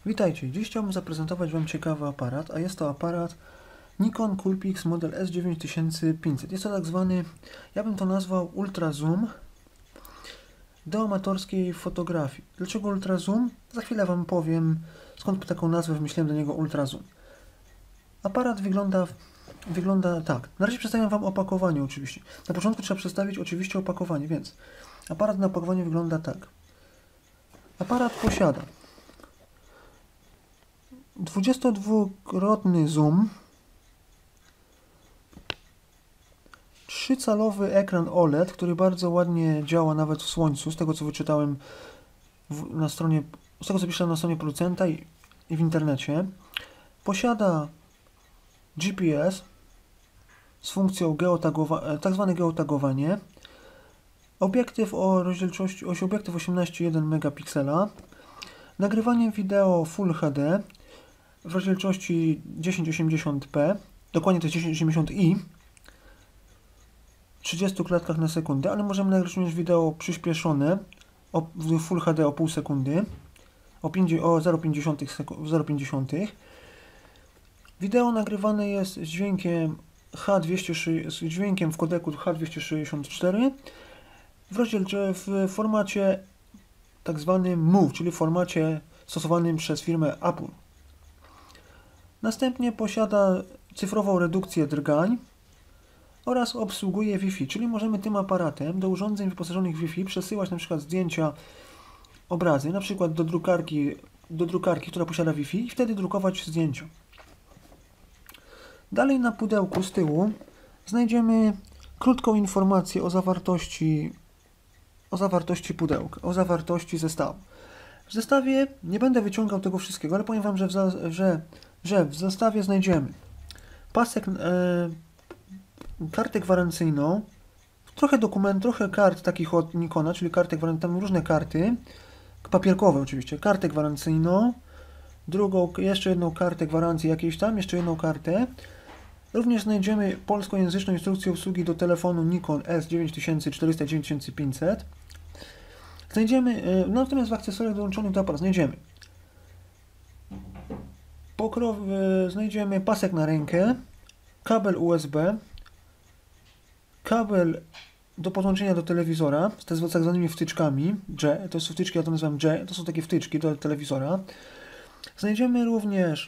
Witajcie, dziś chciałbym zaprezentować Wam ciekawy aparat, a jest to aparat Nikon Coolpix model S9500. Jest to tak zwany, ja bym to nazwał Ultra Zoom do amatorskiej fotografii. Dlaczego Ultra Zoom? Za chwilę Wam powiem, skąd taką nazwę wymyśliłem do niego Ultra Zoom. Aparat wygląda tak. Na razie przedstawiam Wam opakowanie oczywiście. Na początku trzeba przedstawić oczywiście opakowanie, więc aparat na opakowaniu wygląda tak. Aparat posiada 22-krotny zoom, 3-calowy ekran OLED, który bardzo ładnie działa nawet w słońcu, z tego co wyczytałem na stronie, z tego co piszę na stronie producenta i w internecie. Posiada GPS z funkcją tak zwane geotagowanie. Obiektyw o rozdzielczości, obiektyw 18,1 megapiksela. Nagrywanie wideo Full HD w rozdzielczości 1080p, dokładnie to jest 1080i, 30 klatkach na sekundę, ale możemy nagrać również wideo przyspieszone w Full HD o pół sekundy, o 0,50. Wideo nagrywane jest z dźwiękiem z dźwiękiem w kodeku H264 w formacie tak zwanym MOV, czyli w formacie stosowanym przez firmę Apple. Następnie posiada cyfrową redukcję drgań oraz obsługuje Wi-Fi, czyli możemy tym aparatem do urządzeń wyposażonych w Wi-Fi przesyłać na przykład zdjęcia, obrazy, na przykład do drukarki, która posiada Wi-Fi i wtedy drukować zdjęcia. Dalej na pudełku z tyłu znajdziemy krótką informację o zawartości pudełka, o zawartości zestawu. W zestawie nie będę wyciągał tego wszystkiego, ale powiem Wam, że w zestawie znajdziemy kartę gwarancyjną, trochę kart takich od Nikona, czyli karty gwarancyjne, tam różne karty, papierkowe oczywiście, kartę gwarancyjną, jeszcze jedną kartę gwarancji jakiejś tam, jeszcze jedną kartę. Również znajdziemy polskojęzyczną instrukcję obsługi do telefonu Nikon S9400-9500. Natomiast w akcesoriach dołączonych do aparatu znajdziemy pasek na rękę, kabel USB, kabel do podłączenia do telewizora z tak zwanymi wtyczkami, to są wtyczki, ja to nazywam to są takie wtyczki do telewizora. Znajdziemy również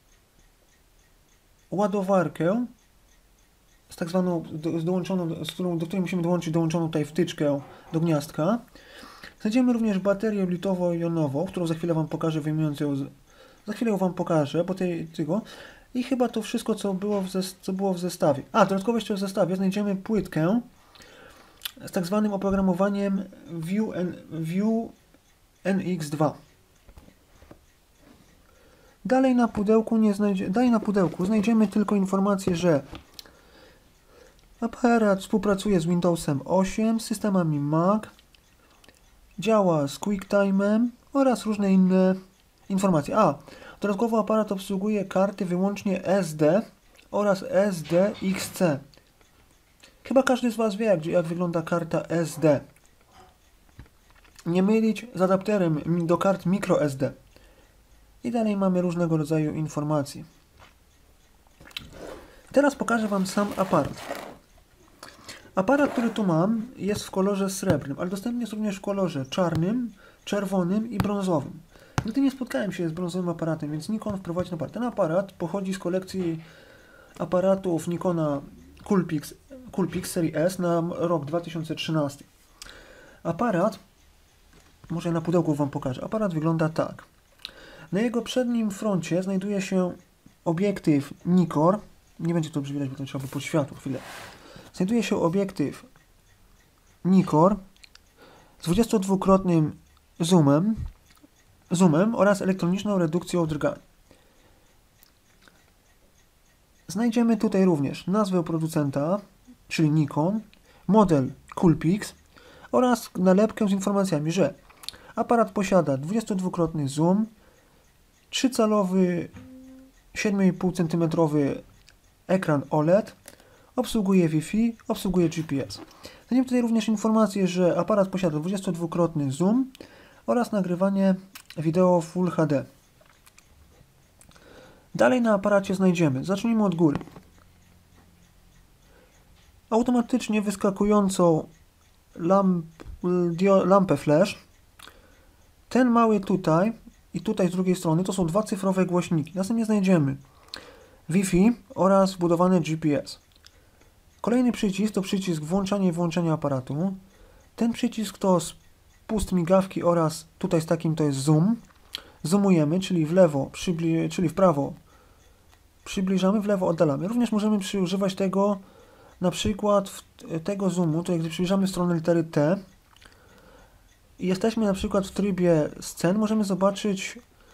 ładowarkę z tak zwaną, do której musimy dołączyć dołączoną tutaj wtyczkę do gniazdka. Znajdziemy również baterię litowo-jonową, którą za chwilę Wam pokażę, za chwilę Wam pokażę, I chyba to wszystko, co było w zestawie. Dodatkowo jeszcze w zestawie znajdziemy płytkę z tak zwanym oprogramowaniem View NX2. Dalej na pudełku znajdziemy tylko informację, że aparat współpracuje z Windowsem 8, systemami Mac, działa z QuickTime'em oraz różne inne informacje. Dodatkowo aparat obsługuje karty wyłącznie SD oraz SDXC. Chyba każdy z Was wie, jak wygląda karta SD. Nie mylić z adapterem do kart microSD. I dalej mamy różnego rodzaju informacje. Teraz pokażę Wam sam aparat. Aparat, który tu mam, jest w kolorze srebrnym, ale dostępny jest również w kolorze czarnym, czerwonym i brązowym. Nigdy nie spotkałem się z brązowym aparatem, więc Nikon wprowadził aparat. Ten aparat pochodzi z kolekcji aparatów Nikona Coolpix serii S na rok 2013. Aparat, może na pudełku Wam pokażę, aparat wygląda tak. Na jego przednim froncie znajduje się obiektyw Nikkor. Nie będzie to dobrze widać, bo to trzeba by pod światło, chwilę. Znajduje się obiektyw Nikkor z 22-krotnym zoomem oraz elektroniczną redukcją drgań. Znajdziemy tutaj również nazwę producenta, czyli Nikon, model Coolpix oraz nalepkę z informacjami, że aparat posiada 22-krotny zoom, 3-calowy 7,5 cm ekran OLED, obsługuje Wi-Fi, obsługuje GPS. Znajdziemy tutaj również informację, że aparat posiada 22-krotny zoom oraz nagrywanie wideo Full HD. Dalej na aparacie znajdziemy, zacznijmy od góry, automatycznie wyskakującą lampę flash. Ten mały tutaj i tutaj z drugiej strony to są dwa cyfrowe głośniki. Następnie znajdziemy Wi-Fi oraz wbudowany GPS. Kolejny przycisk to przycisk włączania i włączenia aparatu. Ten przycisk to spust migawki oraz tutaj z takim to jest zoom. Zoomujemy, czyli w lewo, czyli w prawo przybliżamy, w lewo oddalamy. Również możemy używać tego na przykład tego zoomu, to jak gdy przybliżamy stronę litery T i jesteśmy na przykład w trybie scen, możemy zobaczyć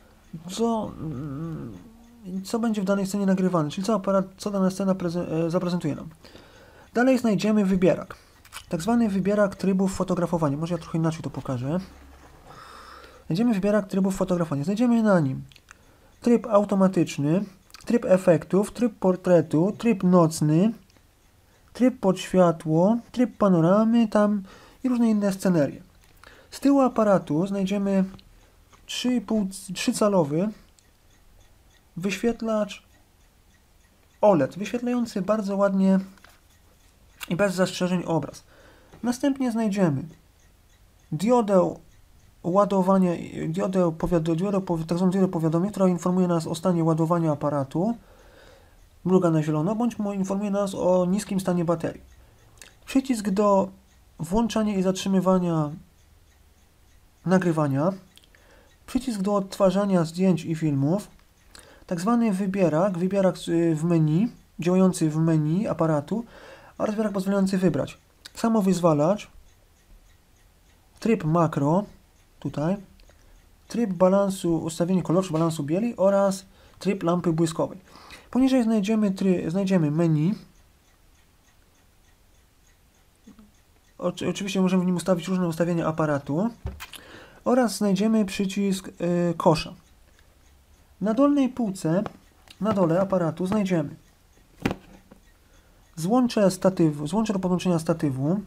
co będzie w danej scenie nagrywane, czyli co dana scena zaprezentuje nam. Dalej znajdziemy wybierak. Tak zwany wybierak trybów fotografowania. Może ja trochę inaczej to pokażę. Znajdziemy wybierak trybów fotografowania. Znajdziemy na nim tryb automatyczny, tryb efektów, tryb portretu, tryb nocny, tryb pod światło, tryb panoramy, tam i różne inne scenerie. Z tyłu aparatu znajdziemy 3-calowy wyświetlacz OLED, wyświetlający bardzo ładnie i bez zastrzeżeń obraz. Następnie znajdziemy diodę ładowania, tak zwaną diodę powiadomień, która informuje nas o stanie ładowania aparatu, mruga na zielono, bądź informuje nas o niskim stanie baterii. Przycisk do włączania i zatrzymywania nagrywania, przycisk do odtwarzania zdjęć i filmów, tak zwany wybierak w menu, działający w menu aparatu oraz wybierak pozwalający wybrać samowyzwalacz, tryb makro, tutaj, tryb balansu, ustawienie koloru, balansu bieli oraz tryb lampy błyskowej. Poniżej znajdziemy menu. Oczywiście możemy w nim ustawić różne ustawienia aparatu oraz znajdziemy przycisk kosza. Na dolnej półce, na dole aparatu znajdziemy złącze do podłączenia statywu,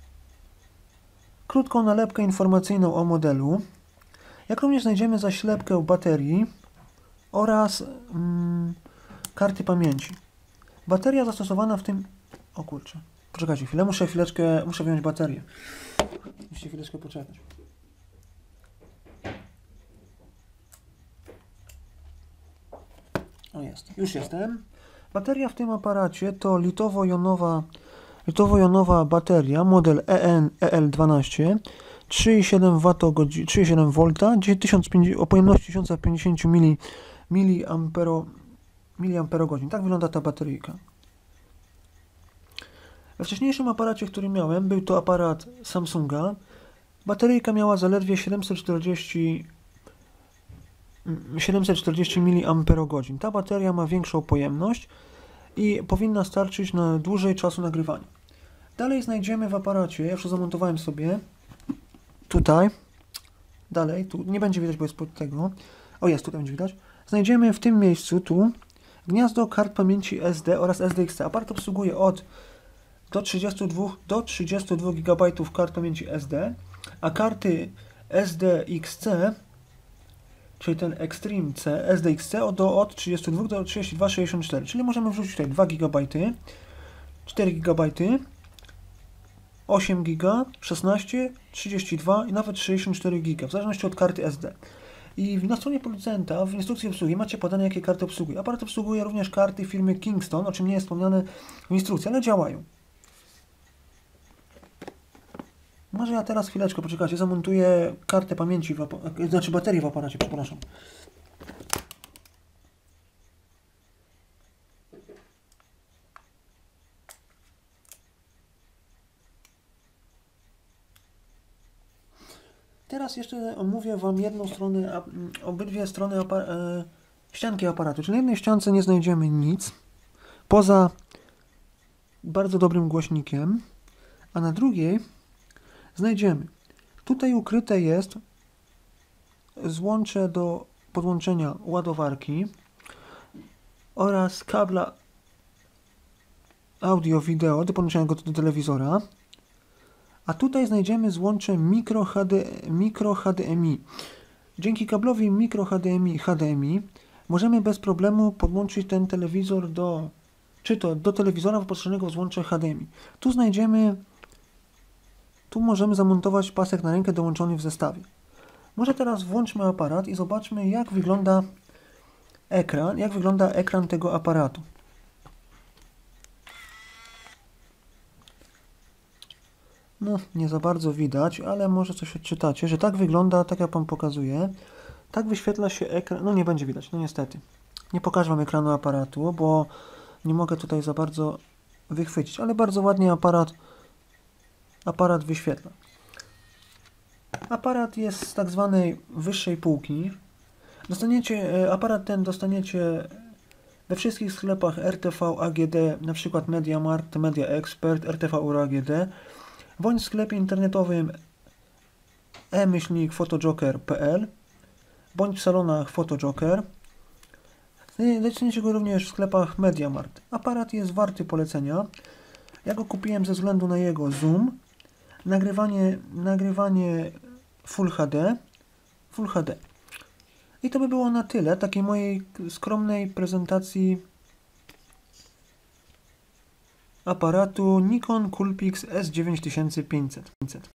krótką nalepkę informacyjną o modelu, jak również znajdziemy zaślepkę baterii oraz karty pamięci. Bateria zastosowana w tym... O kurczę, poczekajcie chwilę, muszę wyjąć baterię. Musicie chwileczkę poczekać. O, jest. Już jestem. Bateria w tym aparacie to litowo-jonowa bateria, model EL12, 3,7 V, o pojemności 1050 mAh. Tak wygląda ta bateryjka. We wcześniejszym aparacie, który miałem, był to aparat Samsunga. Bateryjka miała zaledwie 740 mAh. Ta bateria ma większą pojemność i powinna starczyć na dłużej czasu nagrywania. Dalej znajdziemy w aparacie, ja już zamontowałem sobie tutaj, dalej, tu nie będzie widać, bo jest pod tego, o jest, tutaj będzie widać, znajdziemy w tym miejscu, tu, gniazdo kart pamięci SD oraz SDXC. Aparat obsługuje do 32 GB kart pamięci SD, a karty SDXC, czyli ten Extreme C, SDXC od 32 do 32,64, czyli możemy wrzucić tutaj 2 GB, 4 GB, 8 GB, 16, 32 i nawet 64 GB, w zależności od karty SD. I na stronie producenta w instrukcji obsługi macie podane, jakie karty obsługuje. Aparat obsługuje również karty firmy Kingston, o czym nie jest wspomniane w instrukcji, ale działają. Może ja teraz chwileczkę, poczekajcie, zamontuję kartę pamięci, baterię w aparacie, przepraszam. Teraz jeszcze omówię Wam jedną stronę, obydwie strony ścianki aparatu. Czyli na jednej ściance nie znajdziemy nic, poza bardzo dobrym głośnikiem, a na drugiej znajdziemy. Tutaj ukryte jest złącze do podłączenia ładowarki oraz kabla audio-wideo do podłączenia go do telewizora. A tutaj znajdziemy złącze micro HDMI. Dzięki kablowi micro HDMI możemy bez problemu podłączyć ten telewizor do telewizora wyposażonego w złącze HDMI. Tu możemy zamontować pasek na rękę dołączony w zestawie. Może teraz włączmy aparat i zobaczmy, jak wygląda ekran tego aparatu. No, nie za bardzo widać, ale może coś odczytacie, że tak wygląda, tak jak Wam pokazuję. Tak wyświetla się ekran. No nie będzie widać, no niestety. Nie pokażę Wam ekranu aparatu, bo nie mogę tutaj za bardzo wychwycić, ale bardzo ładnie aparat wyświetla. Aparat jest z tak zwanej wyższej półki. Aparat ten dostaniecie we wszystkich sklepach RTV AGD, np. MediaMarkt, Media Expert, RTV Euro AGD, bądź w sklepie internetowym e-photojoker.pl, bądź w salonach Photojoker. Znajdziecie go również w sklepach MediaMarkt. Aparat jest warty polecenia. Ja go kupiłem ze względu na jego zoom, nagrywanie Full HD. I to by było na tyle takiej mojej skromnej prezentacji aparatu Nikon Coolpix S9500.